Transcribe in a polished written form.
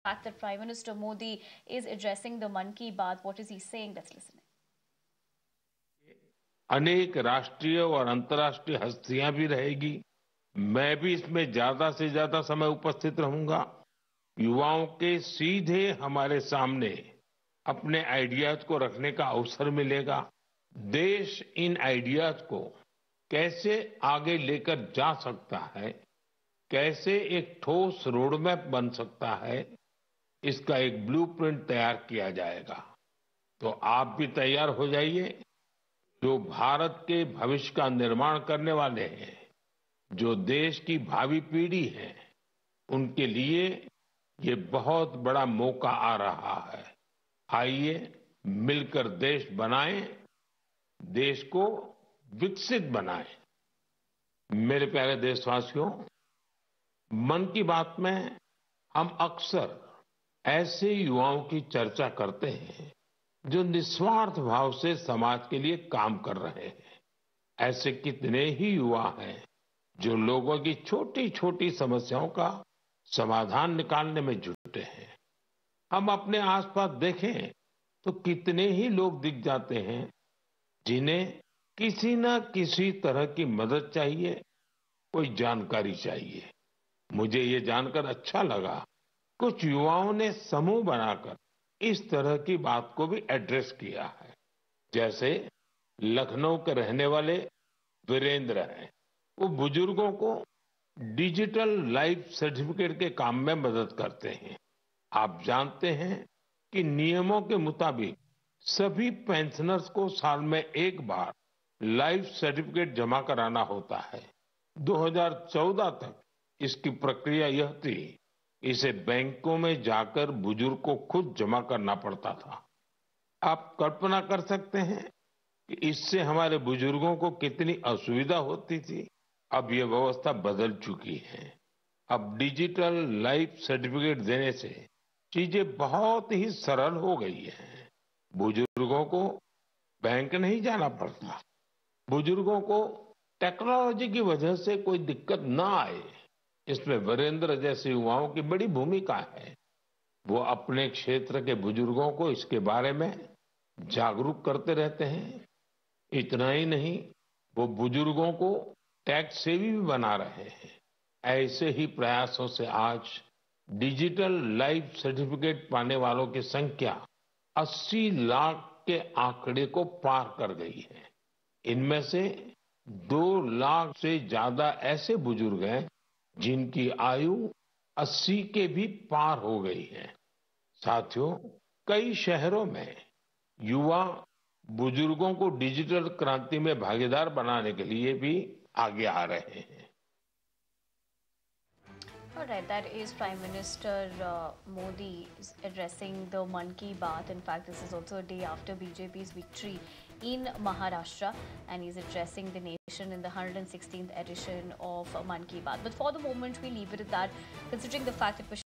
Fact that Prime Minister Modi is addressing the Mann Ki Baat. What is he saying? Let's listen. अनेक राष्ट्रीय और अंतर्राष्ट्रीय हस्तियां भी रहेगी। मैं भी इसमें ज्यादा से ज्यादा समय उपस्थित रहूंगा। युवाओं के सीधे हमारे सामने अपने आइडियाज को रखने का अवसर मिलेगा। देश इन आइडियाज को कैसे आगे लेकर जा सकता है, कैसे एक ठोस रोडमैप बन सकता है, इसका एक ब्लूप्रिंट तैयार किया जाएगा। तो आप भी तैयार हो जाइए। जो भारत के भविष्य का निर्माण करने वाले हैं, जो देश की भावी पीढ़ी है, उनके लिए ये बहुत बड़ा मौका आ रहा है। आइए मिलकर देश बनाएं, देश को विकसित बनाएं। मेरे प्यारे देशवासियों, मन की बात में हम अक्सर ऐसे युवाओं की चर्चा करते हैं जो निस्वार्थ भाव से समाज के लिए काम कर रहे हैं। ऐसे कितने ही युवा हैं जो लोगों की छोटी छोटी समस्याओं का समाधान निकालने में जुटे हैं। हम अपने आसपास देखें तो कितने ही लोग दिख जाते हैं जिन्हें किसी न किसी तरह की मदद चाहिए, कोई जानकारी चाहिए। मुझे ये जानकर अच्छा लगा, कुछ युवाओं ने समूह बनाकर इस तरह की बात को भी एड्रेस किया है। जैसे लखनऊ के रहने वाले वीरेंद्र हैं, वो बुजुर्गों को डिजिटल लाइफ सर्टिफिकेट के काम में मदद करते हैं। आप जानते हैं कि नियमों के मुताबिक सभी पेंशनर्स को साल में एक बार लाइफ सर्टिफिकेट जमा कराना होता है। 2014 तक इसकी प्रक्रिया यह थी, इसे बैंकों में जाकर बुजुर्ग को खुद जमा करना पड़ता था। आप कल्पना कर सकते हैं कि इससे हमारे बुजुर्गों को कितनी असुविधा होती थी। अब ये व्यवस्था बदल चुकी है। अब डिजिटल लाइफ सर्टिफिकेट देने से चीजें बहुत ही सरल हो गई हैं। बुजुर्गों को बैंक नहीं जाना पड़ता। बुजुर्गों को टेक्नोलॉजी की वजह से कोई दिक्कत ना आए, इसमें वीरेंद्र जैसे युवाओं की बड़ी भूमिका है। वो अपने क्षेत्र के बुजुर्गों को इसके बारे में जागरूक करते रहते हैं। इतना ही नहीं, वो बुजुर्गों को टैक्स सेवी भी बना रहे हैं। ऐसे ही प्रयासों से आज डिजिटल लाइफ सर्टिफिकेट पाने वालों की संख्या 80 लाख के आंकड़े को पार कर गई है। इनमें से 2 लाख से ज्यादा ऐसे बुजुर्ग हैं जिनकी आयु 80 के भी पार हो गई है। साथियों, कई शहरों में युवा बुजुर्गों को डिजिटल क्रांति में भागीदार बनाने के लिए भी आगे आ रहे हैं। All right, that is Prime Minister Modi is addressing the Mann Ki Baat. In fact, this is also a day after BJP's victory in Maharashtra, and he's addressing the nation in the 116th edition of Mann Ki Baat. But for the moment, we leave it at that, considering the fact that